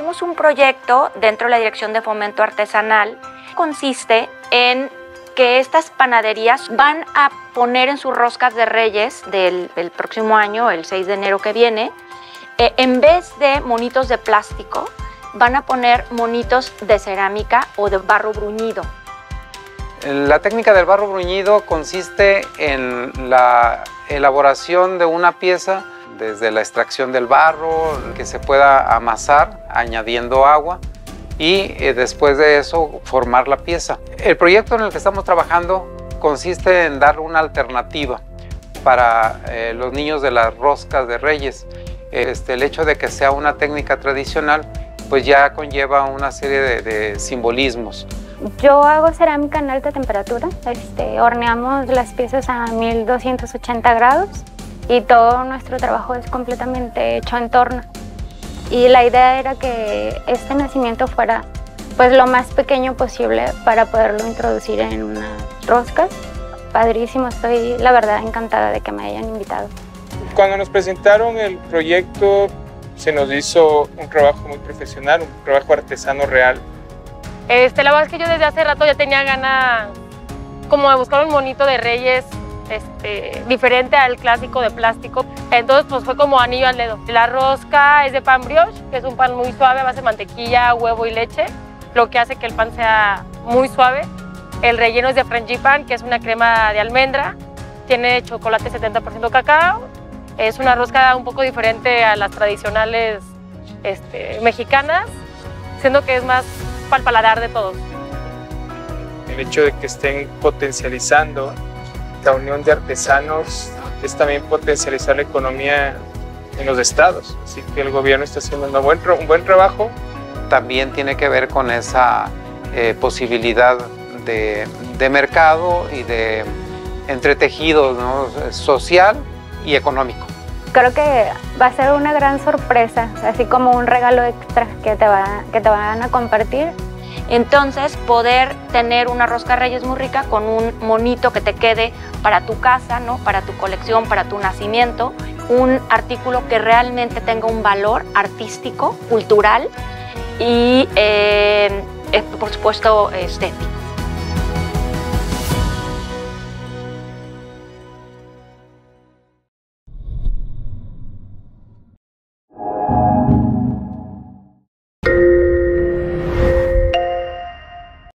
Tenemos un proyecto dentro de la Dirección de Fomento Artesanal. Consiste en que estas panaderías van a poner en sus roscas de Reyes del próximo año, el 6 de enero que viene, en vez de monitos de plástico, van a poner monitos de cerámica o de barro bruñido. La técnica del barro bruñido consiste en la elaboración de una pieza desde la extracción del barro, que se pueda amasar añadiendo agua y después de eso formar la pieza. El proyecto en el que estamos trabajando consiste en dar una alternativa para los niños de las roscas de Reyes. El hecho de que sea una técnica tradicional pues ya conlleva una serie de simbolismos. Yo hago cerámica en alta temperatura, horneamos las piezas a 1280 grados y todo nuestro trabajo es completamente hecho en torno. Y la idea era que este nacimiento fuera pues lo más pequeño posible para poderlo introducir en unas roscas. Padrísimo, estoy la verdad encantada de que me hayan invitado. Cuando nos presentaron el proyecto se nos hizo un trabajo muy profesional, un trabajo artesano real. La verdad es que yo desde hace rato ya tenía ganas como de buscar un monito de Reyes diferente al clásico de plástico. Entonces pues fue como anillo al dedo. La rosca es de pan brioche, que es un pan muy suave a base de mantequilla, huevo y leche, lo que hace que el pan sea muy suave. El relleno es de frangipane, que es una crema de almendra, tiene chocolate 70% cacao. Es una rosca un poco diferente a las tradicionales mexicanas, siendo que es más para el paladar de todos. El hecho de que estén potencializando la unión de artesanos es también potencializar la economía en los estados. Así que el gobierno está haciendo un buen trabajo. También tiene que ver con esa posibilidad de mercado y de entretejido, ¿no? Social y económico. Creo que va a ser una gran sorpresa, así como un regalo extra que te van a compartir. Entonces, poder tener una rosca de Reyes muy rica con un monito que te quede para tu casa, ¿no? Para tu colección, para tu nacimiento, un artículo que realmente tenga un valor artístico, cultural y, por supuesto, estético.